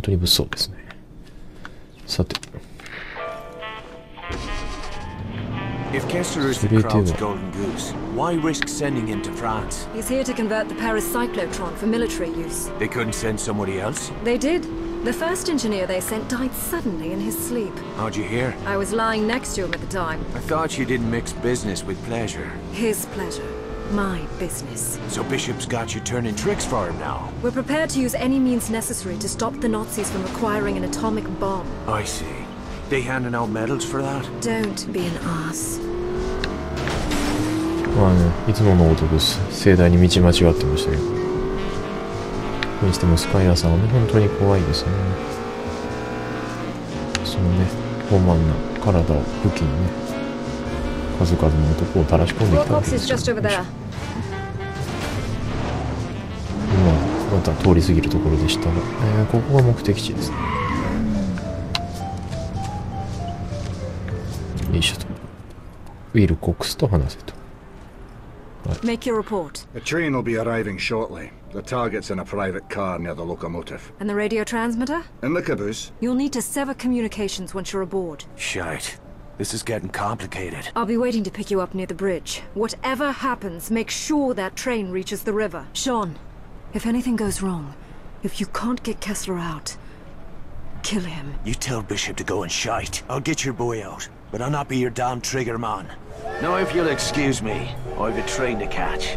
当に物騒ですね。さて。 If Kessler is the Crown's golden goose, why risk sending him to France? He's here to convert the Paris cyclotron for military use. They couldn't send somebody else? They did. The first engineer they sent died suddenly in his sleep. How'd you hear? I was lying next to him at the time. I thought you didn't mix business with pleasure. His pleasure. My business. So Bishop's got you turning tricks for him now? We're prepared to use any means necessary to stop the Nazis from acquiring an atomic bomb. I see. They handing out medals for that? Don't be an ass. まあね、いつものごとく盛大に道間違ってましたけど。それにしてもスカイラーさんはね、本当に怖いですね。そのね、豊満な体を武器にね、数々の男を垂らし込んできたわけですよ。また通り過ぎるところでしたが、ここが目的地ですね。よいしょと。ウィル・コックスと話せと。 Make your report. The train will be arriving shortly. The target's in a private car near the locomotive. And the radio transmitter? In the caboose. You'll need to sever communications once you're aboard. Shite. This is getting complicated. I'll be waiting to pick you up near the bridge. Whatever happens, make sure that train reaches the river. Sean, if anything goes wrong, if you can't get Kessler out, kill him. You tell Bishop to go and shite. I'll get your boy out, but I'll not be your damn trigger man. Now if you'll excuse me, I've a train to catch.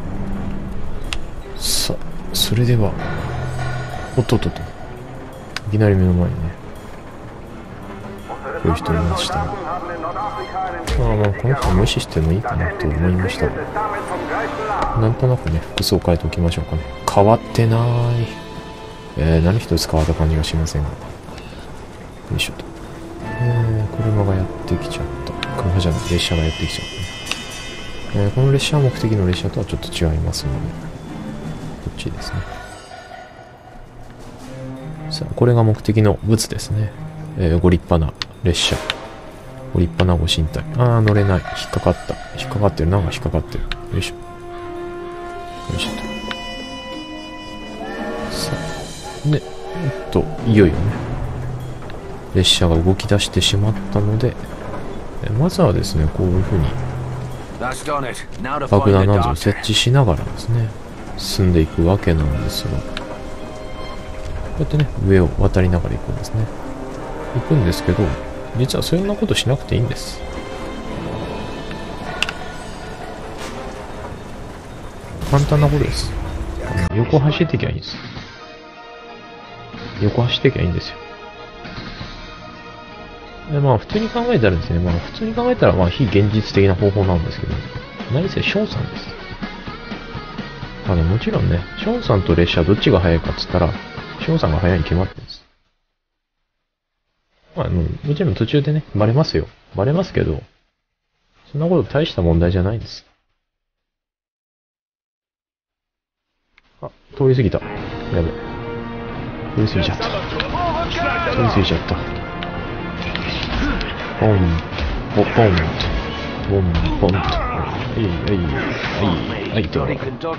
さあ、それでは、おっとっとっと。いきなり目の前にね、こういう人いましたが。まあこの人無視してもいいかなと思いましたが。なんとなくね、服装変えておきましょうかね。変わってなーい。何一つ変わった感じがしませんが。よいしょと。車がやってきちゃった。車じゃない、列車がやってきちゃったね。この列車は目的の列車とはちょっと違いますので、こっちですね。さあ、これが目的の物ですね。ご立派な列車。ご立派なご神体。乗れない。引っかかった。引っかかってる。なんか引っかかってる。よいしょ。よいしょと。さあ、で、いよいよね。列車が動き出してしまったので、まずはですね、こういう風に爆弾などを設置しながらですね、進んでいくわけなんですが、こうやってね、上を渡りながら行くんですね。行くんですけど、実はそんなことしなくていいんです。簡単なことです。横走っていけばいいんです。横走っていけばいいんですよ。普通に考えたらですね、普通に考えたら非現実的な方法なんですけど、何せショーンさんです。もちろんね、ショーンさんと列車どっちが速いかっつったら、ショーンさんが速いに決まってるんです。もちろん途中でね、バレますよ。バレますけど、そんなこと大した問題じゃないです。通り過ぎた。やべ。通り過ぎちゃった。通り過ぎちゃった。ポン、ポン、ポン、ポンと。はい、と。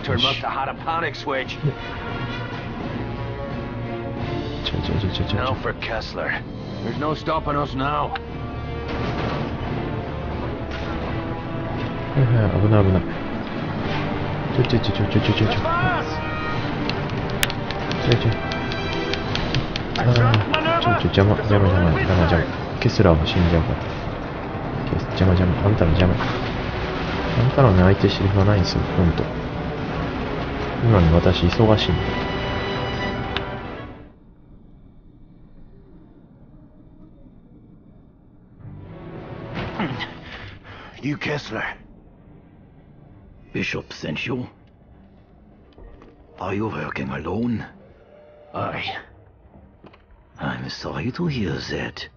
Now for Kessler. There's no stopping us now. 危ない危ない。邪魔。ケスラーも死んじゃうから。邪魔。あんたの邪魔。あんたのね、相手知りがないんですよ、ほんと。今ね、私忙しいんで。 You Kessler. Bishop sent you. Are you working alone? I'm sorry to hear that.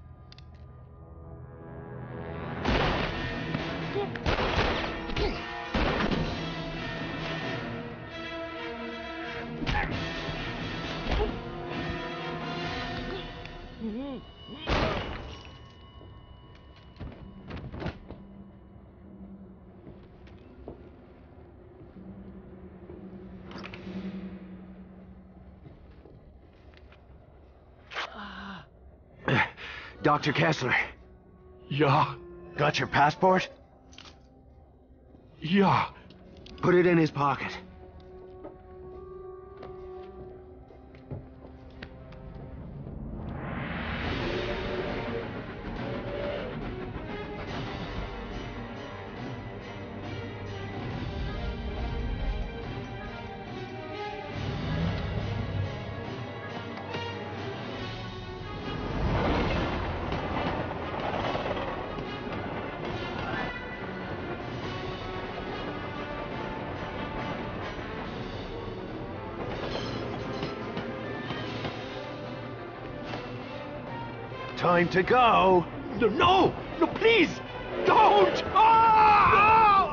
Dr. Kessler. Ja, Got your passport? ja. Put it in his pocket. Time to go. No, no, please, don't! Ah!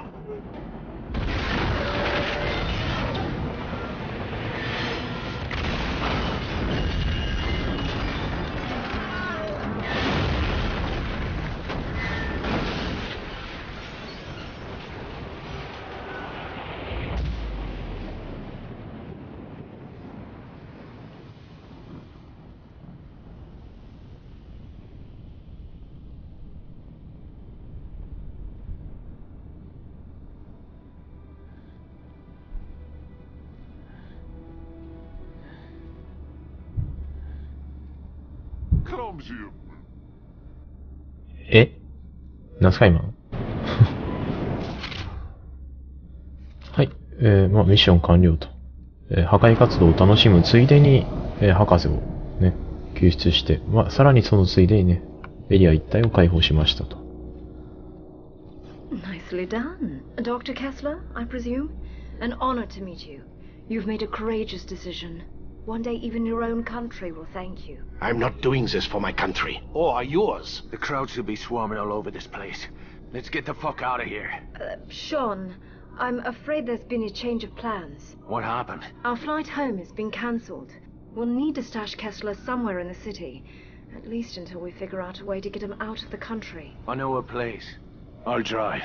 Comes you. えなんすか今のはい。まあ、ミッション完了と。破壊活動を楽しむついでに、博士をね、救出して、まあ、さらにそのついでにね、エリア一帯を解放しましたと。 Nicely done. Dr. Kessler, I presume? An honor to meet you. You've made a courageous decision. One day even your own country will thank you. I'm not doing this for my country, or yours. The crowds will be swarming all over this place. Let's get the fuck out of here. Sean, I'm afraid there's been a change of plans. What happened? Our flight home has been cancelled. We'll need to stash Kessler somewhere in the city. At least until we figure out a way to get him out of the country. I know a place. I'll drive.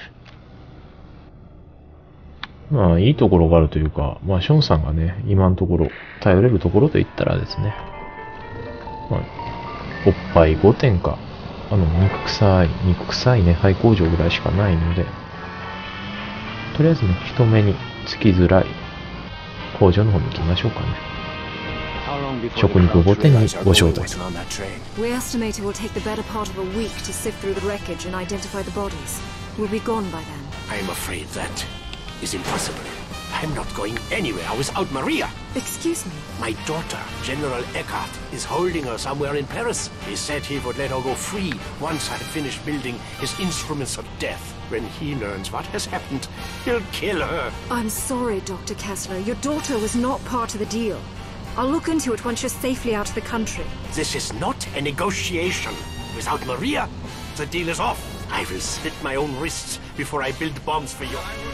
まあ、いいところがあるというか、まあ、ショーンさんがね、今のところ、頼れるところといったらですね、まあ、おっぱい5点か、肉臭いね、廃工場ぐらいしかないので、とりあえずね、人目につきづらい工場の方に行きましょうかね。食肉5点にご招待。 We estimate it will take the better part of a week to sift through the wreckage and identify the bodies. We'll be gone by then. I'm afraid that is impossible. I'm not going anywhere without Maria. Excuse me? My daughter, General Eckhardt, is holding her somewhere in Paris. He said he would let her go free once I had finished building his instruments of death. When he learns what has happened, he'll kill her. I'm sorry, Dr. Kessler. Your daughter was not part of the deal. I'll look into it once you're safely out of the country. This is not a negotiation. Without Maria, the deal is off. I will slit my own wrists before I build bombs for you.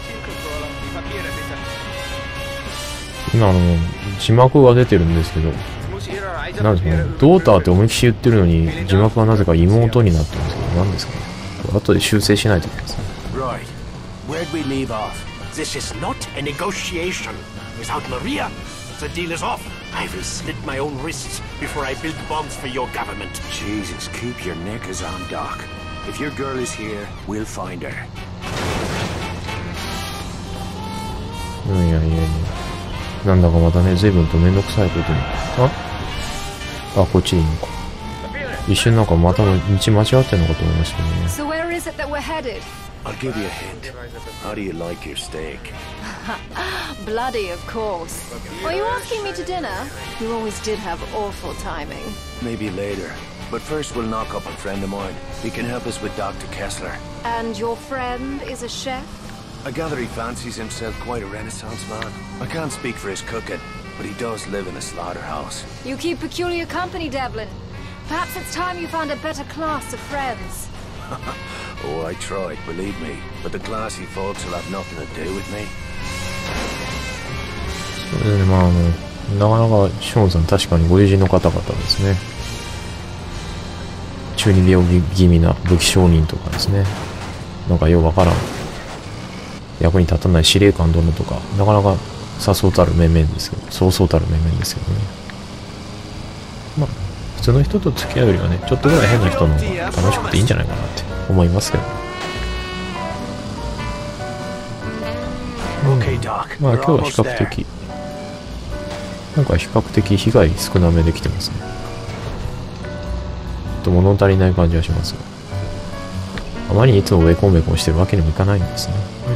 今字幕が出てるんですけど、なんですかね、ドーターって思いっきし言ってるのに、字幕はなぜか妹になってるんですけど、何ですかね。後で修正しないといけないですね。 Right. Where'd we leave off? This is not a negotiation. Without Maria, the deal is off. I will slit my own wrists before I build bombs for your government. Jesus, keep your knickers on, Doc. If your girl is here, we'll find her. いや。なんだかまたね、随分とめんどくさいことに。こっちでいいのか。一瞬なんかまた道間違ってんのかと思いましたね。 So where is it that we're headed? I'll give you a hint. How do you like your steak? Bloody, of course. Are you asking me to dinner? You always did have awful timing. Maybe later. But first we'll knock up a friend of mine. He can help us with Dr. Kessler. And your friend is a chef? I gather he fancies himself quite a renaissance man. I can't speak for his cooking, but he does live in a slaughterhouse. You keep peculiar company, Devlin. Perhaps it's time you found a better class of friends. Oh, I tried, believe me. But the classy folks will have nothing to do with me. それでね、なかなかショーンさん確かにご友人の方々ですね。中二病気味な武器商人とかですね。なんかようわからん。役に立たない司令官殿とか、なかなかそうそうたる面々ですけどね。まあ、普通の人と付き合うよりはね、ちょっとぐらい変な人の方が楽しくていいんじゃないかなって思いますけど。まあ今日は比較的、なんか比較的被害少なめできてますね。物足りない感じはしますが。あまりにいつもウェコンウェコンしてるわけにもいかないんですね。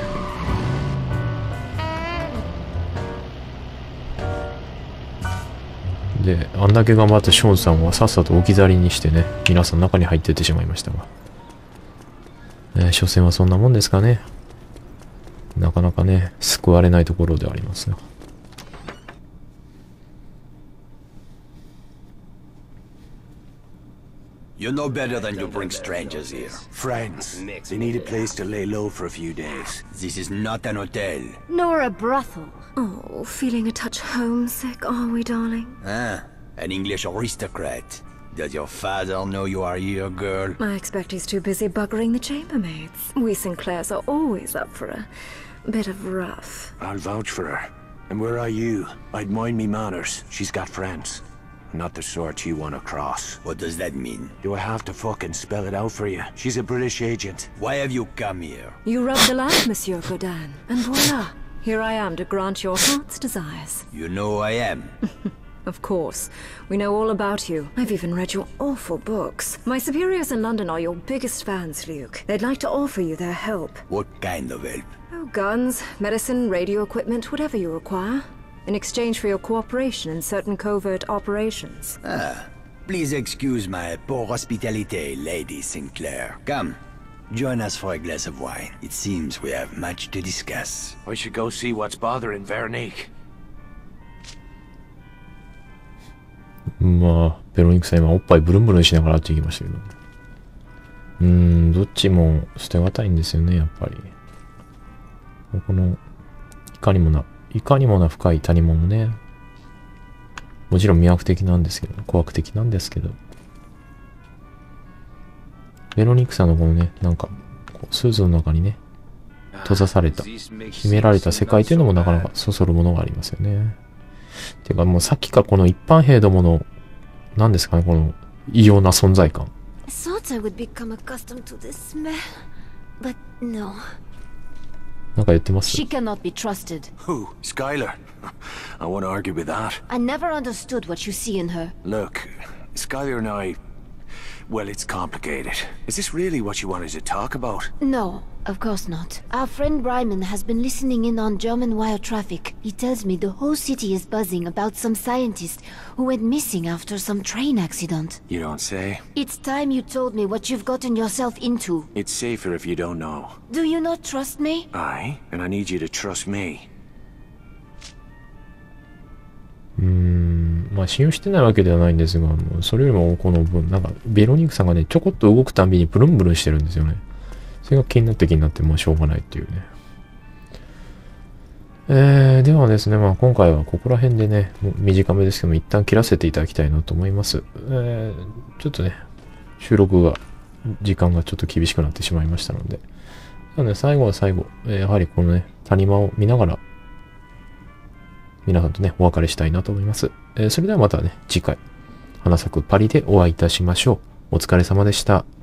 で、あんだけ頑張ったショーンさんはさっさと置き去りにしてね、皆さん中に入っていってしまいましたが。所詮はそんなもんですかね。なかなかね、救われないところではありますが。 You know better than to bring strangers here. Friends. They need a place to lay low for a few days. This is not an hotel. Nor a brothel. Oh, feeling a touch homesick, are we, darling? Ah, an English aristocrat. Does your father know you are here, girl? I expect he's too busy buggering the chambermaids. We Sinclairs are always up for a bit of rough. I'll vouch for her. And where are you? I'd mind me manners. She's got friends. Not the sort you want to cross. What does that mean? Do I have to fucking spell it out for you? She's a British agent. Why have you come here? You rubbed the lamp, Monsieur Godin, and voila. Here I am to grant your heart's desires. You know who I am? Of course. We know all about you. I've even read your awful books. My superiors in London are your biggest fans, Luke. They'd like to offer you their help. What kind of help? Oh, guns, medicine, radio equipment, whatever you require. In exchange for your cooperation in certain covert operations. Ah, please excuse my poor hospitality, Lady Sinclair. Come, join us for a glass of wine. It seems we have much to discuss. I should go see what's bothering Veronique. まあ、ベロニックさん今おっぱいブルンブルンしながらあっち行きましたけど。どっちも捨てがたいんですよね、やっぱり。この、いかにもな深い谷間もね、もちろん魅惑的なんですけど、怖く的なんですけど、ベロニックさんのこのね、なんか、スーツの中にね、閉ざされた、秘められた世界というのもなかなかそそるものがありますよね。てかもうさっきからこの一般兵どもの、何ですかね、この異様な存在感。 I thought I would become accustomed to this smell, but no. なんか言ってます。 She cannot be trusted. Who? Skylar? I won't argue with that. I never understood what you see in her. Look, Skylar and I... Well, it's complicated. Is this really what you wanted to talk about? No, of course not. Our friend Bryman has been listening in on German wire traffic. He tells me the whole city is buzzing about some scientist who went missing after some train accident. You don't say? It's time you told me what you've gotten yourself into. It's safer if you don't know. Do you not trust me? Aye, and I need you to trust me. まあ信用してないわけではないんですが、それよりもこの分、なんかベロニックさんがね、ちょこっと動くたんびにブルンブルンしてるんですよね。それが気になってもうしょうがないっていうね。ではですね、まあ今回はここら辺でね、短めですけども一旦切らせていただきたいなと思います。ちょっとね、収録が、時間がちょっと厳しくなってしまいましたので。なので最後は最後、やはりこのね、谷間を見ながら、皆さんとね、お別れしたいなと思います。それではまたね、次回、花咲くパリでお会いいたしましょう。お疲れ様でした。